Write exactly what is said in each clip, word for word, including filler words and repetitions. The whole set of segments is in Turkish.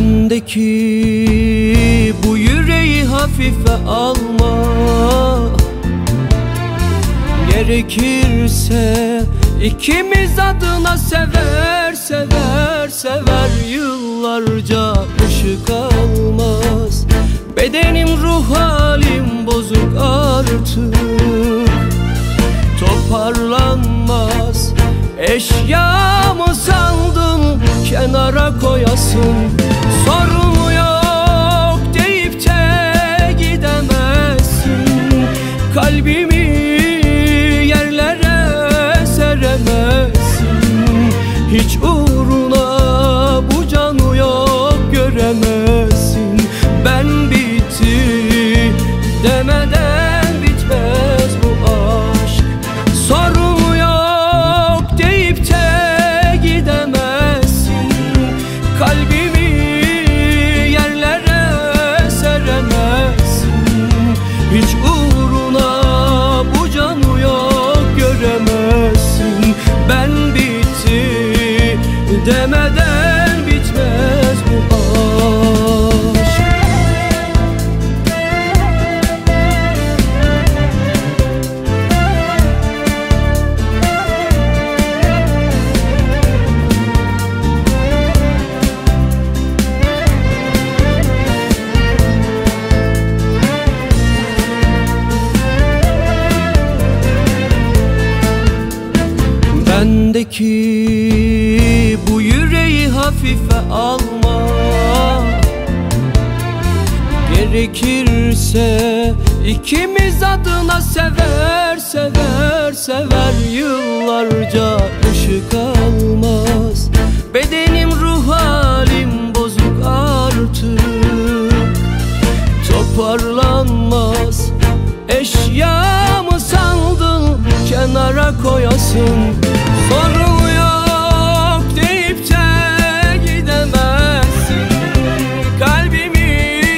Bendeki bu yüreği hafife alma. Gerekirse ikimiz adına sever sever sever, yıllarca ışık almaz. Bedenim ruh halim bozuk artık, toparlanmaz. Eşyamı sandın kenara koyasın. Sorun yok deyip de gidemezsin. Kalbimi yerlere seremezsin. Hiç uğruna bu canı yok göremezsin. Ben bitti demeden bitmez bu aşk. Sorun yok deyip de gidemezsin. Kalbimi yerlere seremezsin. Hiç uğruna bu canı yok göremezsin. Ben bitti demeden bitmez bu aşk. Bendeki bu yüreği hafife alma. Gerekirse ikimiz adına sever sever sever, yıllarca ışık almaz. Bedenim ruh halim bozuk artık, toparlanmaz. Eşyamı sandın kenara koyasın. Sorun yok deyip de gidemezsin. Kalbimi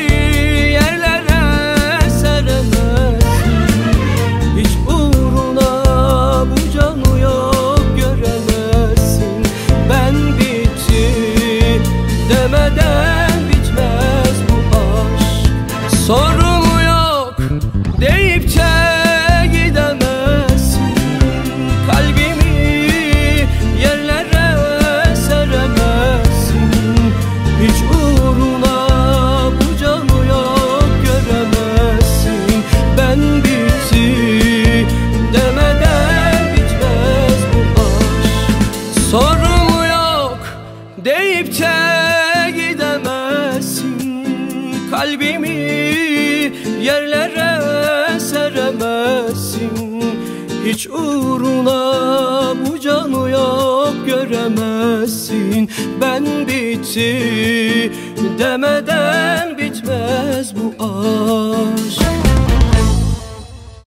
yerlere seremezsin. Hiç uğruna bu canı yok göremezsin. Ben bitti demeden bitmez bu aşk. Sorun yok deyip de gidemezsin. Kalbimi yerlere seremezsin. Hiç uğruna bu canı yok göremezsin. Ben bitti demeden bitmez bu aşk. Sorun yok deyip de gidemezsin. Kalbimi yerlere seremezsin. Hiç uğruna bu canı yok göremezsin. Ben bitti demeden bitmez bu aşk.